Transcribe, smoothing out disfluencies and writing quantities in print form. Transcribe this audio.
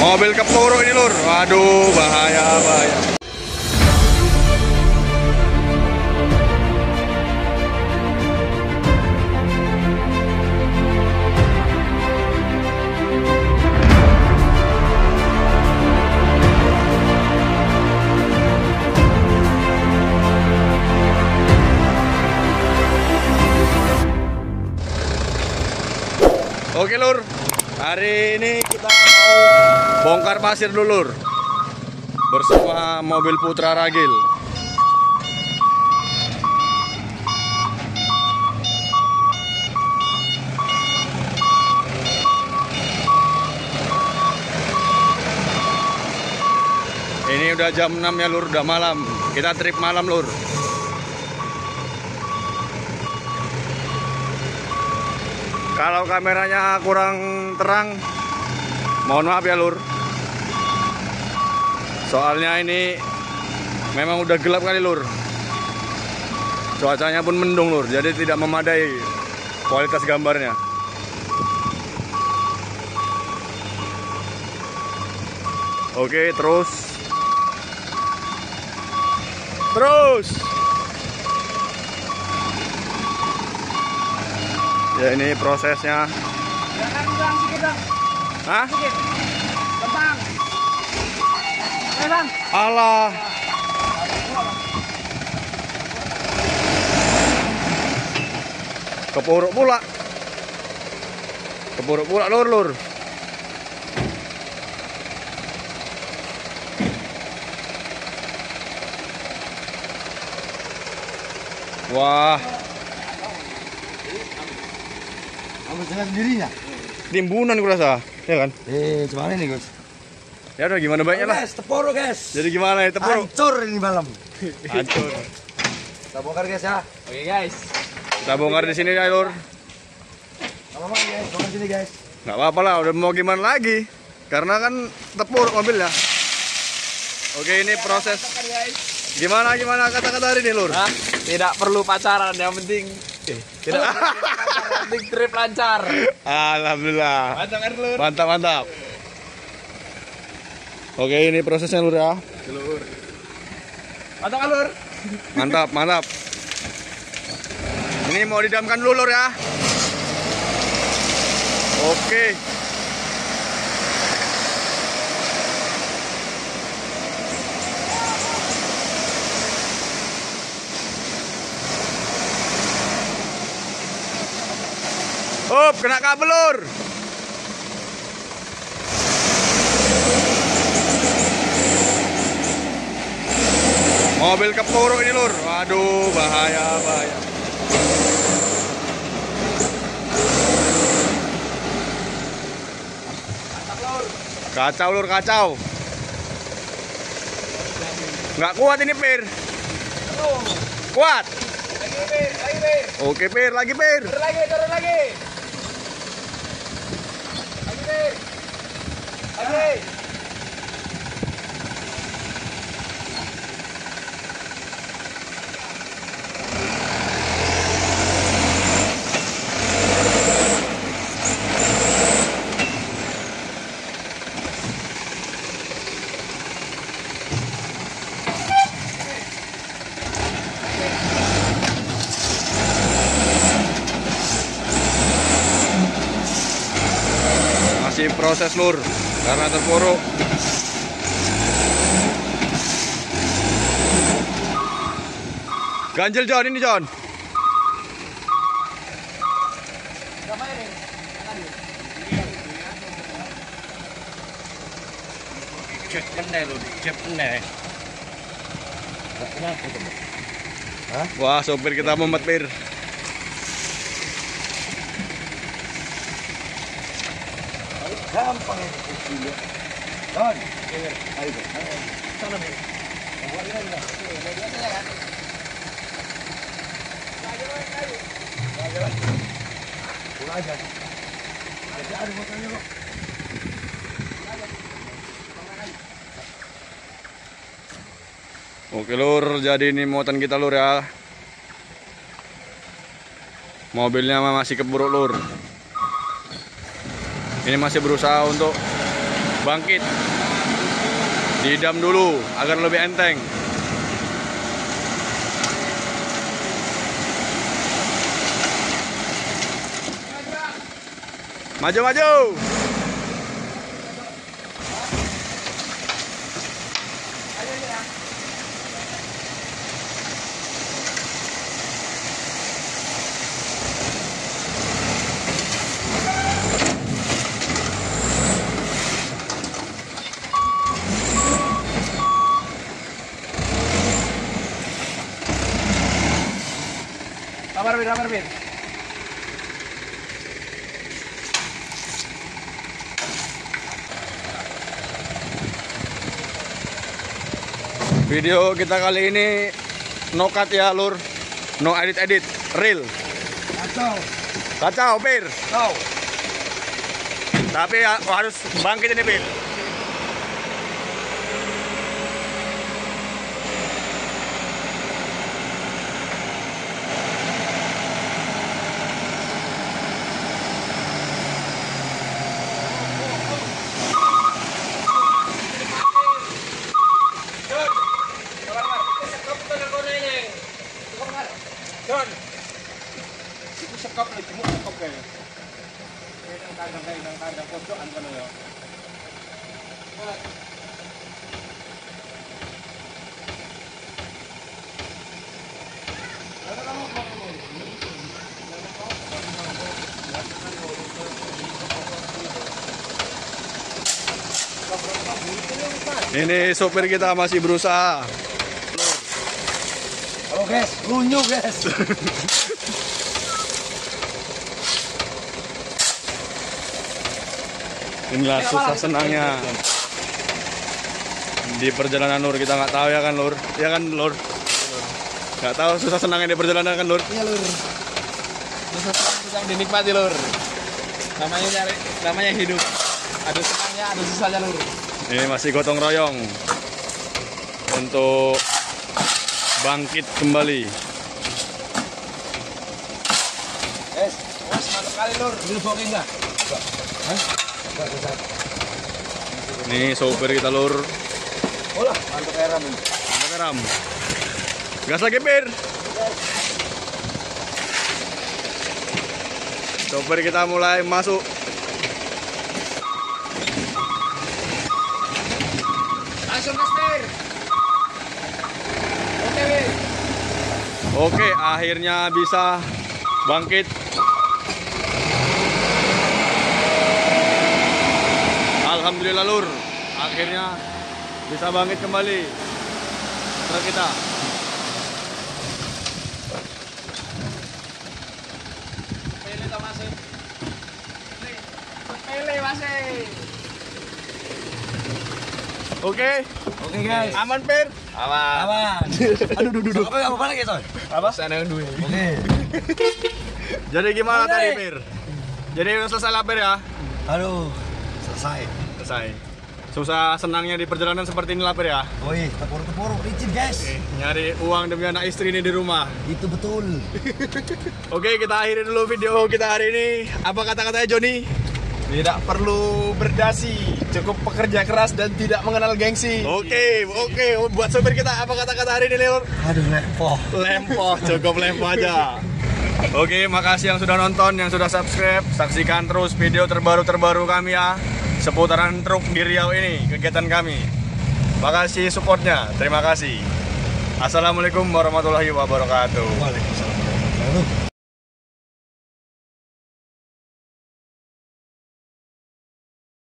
Mobil kepuru ini lur. Waduh, bahaya, bahaya. Oke lur, hari ini kita mau bongkar pasir dulu lur, bersama mobil Putra Ragil. Ini udah jam 6 ya lur, udah malam. Kita trip malam lur. Kalau kameranya kurang terang, mohon maaf ya lur. Soalnya ini memang udah gelap kali lur. Cuacanya pun mendung lur, jadi tidak memadai kualitas gambarnya. Oke, terus. Ya ini prosesnya. Hah? Alah. Kepuruk pula. Kepuruk pula lur. Wah. Kamu jalan sendirinya? Timbunan gue rasa, ya kan? Gimana nih Gus? Ya udah gimana baiknya lah. Guys, teporo guys. Jadi gimana ya teporo? Hancur ini malam. Hancur. Kita bongkar guys ya. Oke guys. Kita bongkar di sini ya lur. Apa guys? Bongkar sini guys. Nggak apa-apa lah, udah mau gimana lagi? Karena kan tepur mobilnya. Oke, ini proses. Gimana kata-kata hari ini lur? Hah? Tidak perlu pacaran, yang penting tidak yang penting trip lancar. Alhamdulillah. Mantap kan lur? Mantap. Oke, ini prosesnya lur ya. Mantap kan lur? Mantap. Ini mau didamkan dulu lur ya. Oke. Kena kabel lur. Mobil kepuru ini lur. Waduh, bahaya. Kacau lur. Nggak kuat ini pir. Kuat. Lagi pir. Oke pir, lagi pir. Turun lagi. Lagi. Masih proses lur karena terpuruk. Ganjil John, ini John. Cek pendek lur, cek pendek. Wah, sopir kita mumet pir. Gampang itu. Don. Ayo. Sana nih. Buat ini enggak? Pulang aja. Jadi ada motornya kok. Oke lur, jadi ini muatan kita lur ya. Mobilnya masih keburuk lur. Ini masih berusaha untuk bangkit. Diidam dulu agar lebih enteng. Maju, maju. Sabar, Bir. Video kita kali ini no cut ya lur, no edit real. Kacau Pir. Tapi harus bangkit ini Pir. Sekap lagi, mau sekap kayak. Kadang pojokan kan ya. Ini sopir kita masih berusaha. Halo guys, lunyu guys. Inilah susah senangnya di perjalanan lur, kita nggak tahu ya kan lur, ya kan lur, nggak tahu susah senangnya di perjalanan kan lur. Iya, Lur. Susah dinikmati, Lur. Namanya hidup. Ada senangnya, ada susahnya, Lur. Ini masih gotong royong untuk bangkit kembali. Wes, mantap kali, Lur. Ini bokeh enggak? Ini sopir kita lur. Olah, mantap ram. Mantap ram. Gas lagi Pir. Sopir kita mulai masuk. Langsung gas, Pir. Oke, Pir. Oke, akhirnya bisa bangkit. Alhamdulillah lur, akhirnya bisa bangkit kembali truk kita. Pele toh masih. Pele masih. Oke, Oke guys. aman Pir. Aman. Aduh, duh. Apa lagi Toy? Apa? Sana yang duwe. Oke. Jadi gimana Oke. tadi Pir? Jadi udah selesai lah Pir ya? Aduh, selesai. Selesai. Susah senangnya di perjalanan seperti ini lah Pir ya? Woi, tepur-tepur, licin guys. Nyari uang demi anak istri ini di rumah. Itu betul. Oke, kita akhiri dulu video kita hari ini. Apa kata-katanya Joni? Tidak perlu berdasi, cukup pekerja keras dan tidak mengenal gengsi. Oke. Buat sopir kita apa kata-kata hari ini, Lur? Aduh, lepoh. Lempoh, cukup lempoh aja. Oke, makasih yang sudah nonton, yang sudah subscribe. Saksikan terus video terbaru kami ya, seputaran truk di Riau ini, kegiatan kami. Makasih supportnya, terima kasih. Assalamualaikum warahmatullahi wabarakatuh. Waalaikumsalam.